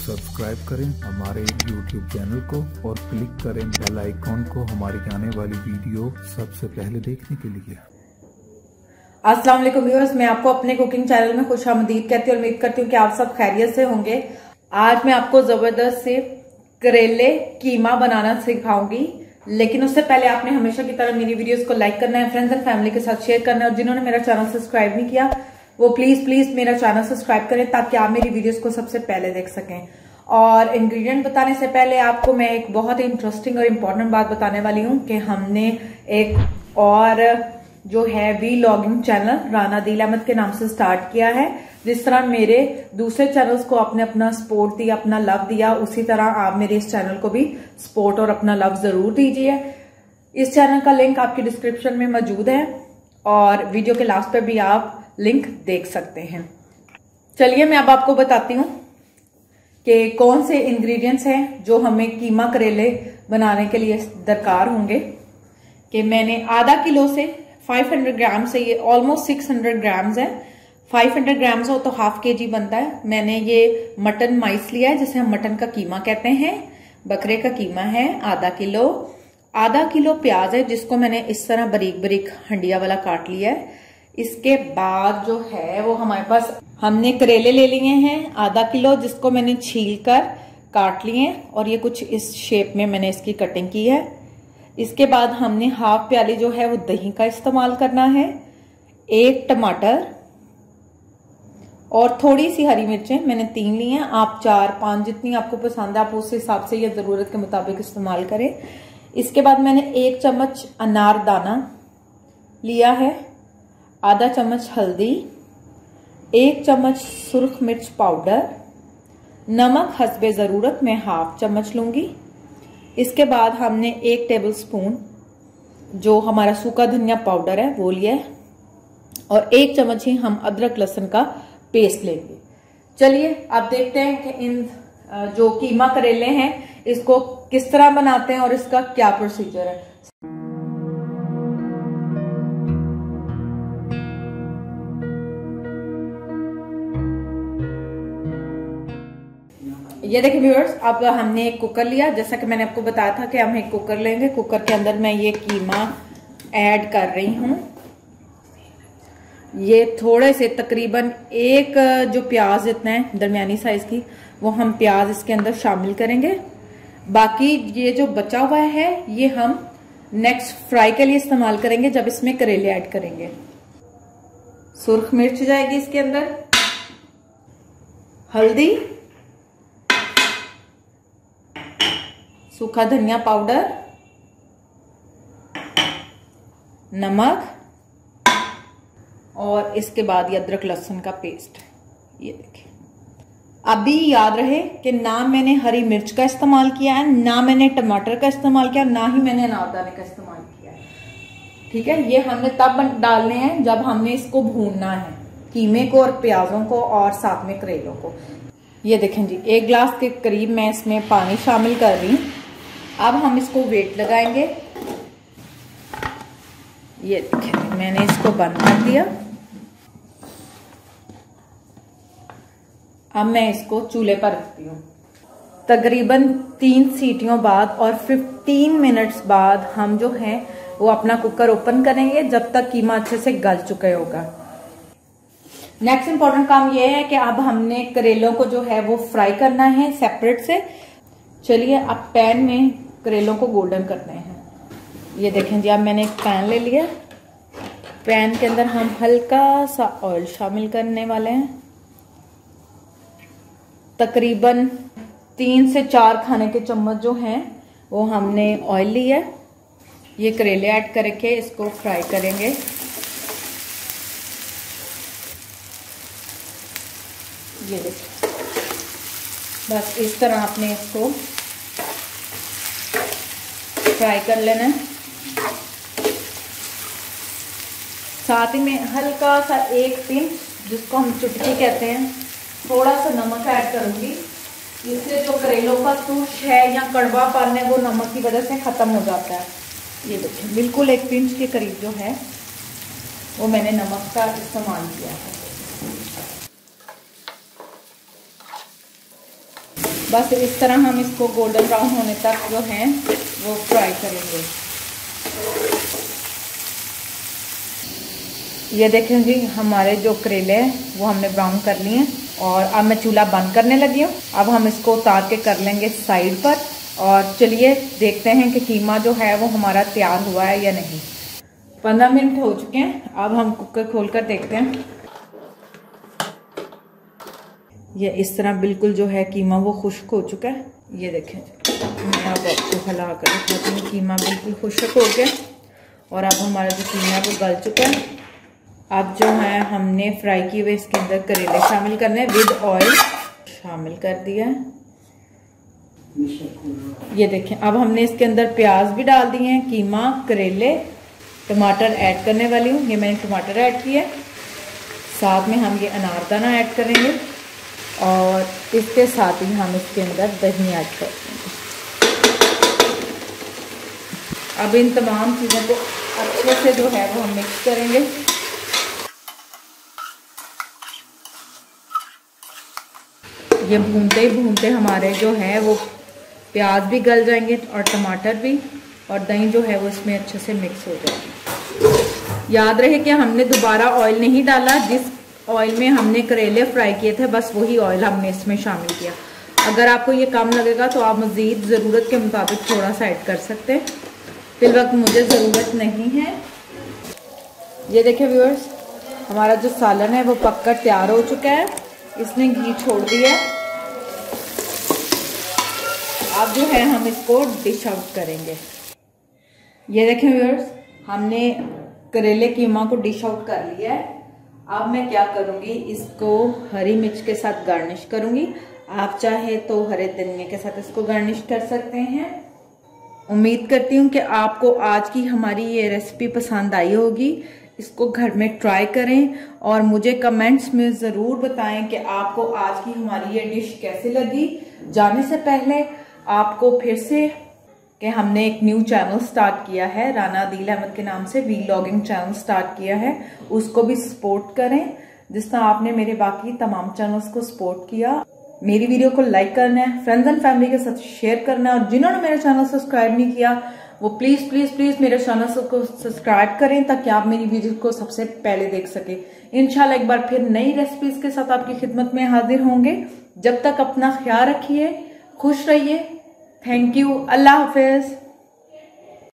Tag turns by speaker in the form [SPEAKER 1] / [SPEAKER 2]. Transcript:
[SPEAKER 1] Subscribe करें हमारे YouTube channel को और क्लिक करें बेल आइकॉन को हमारी आने वाली वीडियो सबसे पहले देखने के लिए।
[SPEAKER 2] अस्सलाम वालेकुम व्यूअर्स, मैं आपको अपने कुकिंग चैनल में खुशामदीद कहती हूँ। उम्मीद करती हूँ कि आप सब खैरियत से होंगे। आज मैं आपको जबरदस्त से करेले कीमा बनाना सिखाऊंगी, लेकिन उससे पहले आपने हमेशा की तरह मेरी वीडियोस को लाइक करना है, फ्रेंड्स एंड फैमिली के साथ शेयर करना है, और जिन्होंने मेरा चैनल सब्सक्राइब नहीं किया वो प्लीज मेरा चैनल सब्सक्राइब करें ताकि आप मेरी वीडियोस को सबसे पहले देख सकें। और इंग्रेडिएंट बताने से पहले आपको मैं एक बहुत ही इंटरेस्टिंग और इम्पोर्टेंट बात बताने वाली हूँ कि हमने एक और जो है वीलॉगिंग चैनल राना दिल अहमद के नाम से स्टार्ट किया है। जिस तरह मेरे दूसरे चैनल्स को आपने अपना सपोर्ट दिया, अपना लव दिया, उसी तरह आप मेरे इस चैनल को भी सपोर्ट और अपना लव जरूर दीजिए। इस चैनल का लिंक आपकी डिस्क्रिप्शन में मौजूद है और वीडियो के लास्ट पर भी आप लिंक देख सकते हैं। चलिए मैं अब आपको बताती हूँ कि कौन से इंग्रेडिएंट्स हैं जो हमें कीमा करेले बनाने के लिए दरकार होंगे। कि मैंने आधा किलो से 500 ग्राम से, ये ऑलमोस्ट 600 ग्राम्स है। 500 ग्राम्स हो तो हाफ केजी बनता है। मैंने ये मटन माइस लिया है जिसे हम मटन का कीमा कहते हैं, बकरे का कीमा है आधा किलो। आधा किलो प्याज है जिसको मैंने इस तरह बारीक बारीक हंडिया वाला काट लिया है। इसके बाद जो है वो हमारे पास हमने करेले ले लिए हैं आधा किलो, जिसको मैंने छील कर काट लिए और ये कुछ इस शेप में मैंने इसकी कटिंग की है। इसके बाद हमने हाफ प्याली जो है वो दही का इस्तेमाल करना है, एक टमाटर और थोड़ी सी हरी मिर्चें मैंने 3 ली हैं। आप 4-5 जितनी आपको पसंद है आप उस हिसाब से या जरूरत के मुताबिक इस्तेमाल करें। इसके बाद मैंने 1 चम्मच अनारदाना लिया है, आधा चम्मच हल्दी, 1 चम्मच सुर्ख मिर्च पाउडर, नमक हस्बे जरूरत मैं हाफ चम्मच लूंगी। इसके बाद हमने 1 टेबलस्पून जो हमारा सूखा धनिया पाउडर है वो लिया है और 1 चम्मच ही हम अदरक लहसुन का पेस्ट लेंगे। चलिए अब देखते हैं कि इन जो कीमा करेले हैं इसको किस तरह बनाते हैं और इसका क्या प्रोसीजर है। ये देखिए व्यूअर्स, अब हमने एक कुकर लिया, जैसा कि मैंने आपको बताया था कि हम एक कुकर लेंगे। कुकर के अंदर मैं ये कीमा ऐड कर रही हूं। ये थोड़े से तकरीबन एक जो प्याज इतना है दरमियानी साइज की, वो हम प्याज इसके अंदर शामिल करेंगे। बाकी ये जो बचा हुआ है ये हम नेक्स्ट फ्राई के लिए इस्तेमाल करेंगे जब इसमें करेले ऐड करेंगे। सुर्ख मिर्च जाएगी इसके अंदर, हल्दी, सूखा धनिया पाउडर, नमक और इसके बाद ये अदरक लहसुन का पेस्ट। ये देखिए, अभी याद रहे कि ना मैंने हरी मिर्च का इस्तेमाल किया है, ना मैंने टमाटर का इस्तेमाल किया, ना ही मैंने अनारदाने का इस्तेमाल किया है। ठीक है, ये हमने तब डालने हैं जब हमने इसको भूनना है, कीमे को और प्याजों को और साथ में करेलों को। ये देखें जी, 1 गिलास के करीब मैं इसमें पानी शामिल कर रही हूं। अब हम इसको वेट लगाएंगे। ये देखें मैंने इसको बंद कर दिया। अब मैं इसको चूल्हे पर रखती हूँ। तकरीबन 3 सीटियों बाद और 15 मिनट्स बाद हम जो है वो अपना कुकर ओपन करेंगे जब तक कीमा अच्छे से गल चुका होगा। नेक्स्ट इंपॉर्टेंट काम ये है कि अब हमने करेलों को जो है वो फ्राई करना है सेपरेट से। चलिए अब पैन में करेलों को गोल्डन करते हैं। ये देखें जी, अब मैंने एक पैन ले लिया। पैन के अंदर हम हल्का सा ऑयल शामिल करने वाले हैं। तकरीबन 3 से 4 खाने के चम्मच जो हैं वो हमने ऑयल लिया है। ये करेले ऐड करके इसको फ्राई करेंगे। ये देखिए, बस इस तरह आपने इसको फ्राई कर लेना है। साथ ही में हल्का सा 1 पिंच, जिसको हम चुटकी कहते हैं, थोड़ा सा नमक ऐड करूंगी। इससे जो करेलों का सूश है या कड़वापन है वो नमक की वजह से खत्म हो जाता है। ये देखिए, बिल्कुल 1 पिंच के करीब जो है वो मैंने नमक का इस्तेमाल किया है। बस इस तरह हम इसको गोल्डन ब्राउन होने तक जो है वो फ्राई करेंगे। ये देखें जी, हमारे जो करेले हैं वो हमने ब्राउन कर लिए हैं और अब मैं चूल्हा बंद करने लगी हूँ। अब हम इसको उतार के कर लेंगे साइड पर और चलिए देखते हैं कि कीमा जो है वो हमारा तैयार हुआ है या नहीं। 15 मिनट हो चुके हैं। अब हम कुकर खोल कर देखते हैं। ये इस तरह बिल्कुल जो है कीमा वो खुश्क हो चुका है। ये देखें, मैं अब आपको हिला कर दिखाती हूँ। कीमा बिल्कुल खुश्क हो गया और अब हमारा जो कीमा है वो गल चुका है। अब जो है हमने फ्राई किए हुए इसके अंदर करेले शामिल करने हैं, विद ऑयल शामिल कर दिया है। ये देखें, अब हमने इसके अंदर प्याज भी डाल दिए हैं, कीमा, करेले, टमाटर ऐड करने वाली हूँ। ये मैंने टमाटर ऐड किया है, साथ में हम ये अनारदाना ऐड करेंगे और इसके साथ ही हम इसके अंदर दही ऐड कर देंगे। अब इन तमाम चीज़ों को अच्छे से जो है वो हम मिक्स करेंगे। ये भूनते ही भूनते हमारे जो है वो प्याज भी गल जाएंगे और टमाटर भी, और दही जो है वो इसमें अच्छे से मिक्स हो जाएगी। याद रहे कि हमने दोबारा ऑयल नहीं डाला, जिस ऑयल में हमने करेले फ्राई किए थे बस वही ऑयल हमने इसमें शामिल किया। अगर आपको ये कम लगेगा तो आप मज़ीद ज़रूरत के मुताबिक थोड़ा सा ऐड कर सकते हैं। फिल वक्त मुझे ज़रूरत नहीं है। ये देखिए व्यूअर्स, हमारा जो सालन है वो पककर तैयार हो चुका है, इसने घी छोड़ दिया है। अब जो है हम इसको डिश आउट करेंगे। ये देखें व्यूअर्स, हमने करेले कीमा को डिश आउट कर लिया है। अब मैं क्या करूंगी, इसको हरी मिर्च के साथ गार्निश करूंगी। आप चाहे तो हरे धनिया के साथ इसको गार्निश कर सकते हैं। उम्मीद करती हूँ कि आपको आज की हमारी ये रेसिपी पसंद आई होगी। इसको घर में ट्राई करें और मुझे कमेंट्स में ज़रूर बताएं कि आपको आज की हमारी ये डिश कैसी लगी। जाने से पहले आपको फिर से कि हमने एक न्यू चैनल स्टार्ट किया है, राना आदिल अहमद के नाम से वीलॉगिंग चैनल स्टार्ट किया है, उसको भी सपोर्ट करें जिस तरह आपने मेरे बाकी तमाम चैनल्स को सपोर्ट किया। मेरी वीडियो को लाइक करना है, फ्रेंड्स एंड फैमिली के साथ शेयर करना है और जिन्होंने मेरा चैनल सब्सक्राइब नहीं किया वो प्लीज प्लीज प्लीज मेरे चैनल को सब्सक्राइब करें ताकि आप मेरी वीडियो को सबसे पहले देख सके। इंशाल्लाह एक बार फिर नई रेसिपीज के साथ आपकी खिदमत में हाजिर होंगे। जब तक अपना ख्याल रखिए, खुश रहिए। Thank you. अल्लाह हाफिज।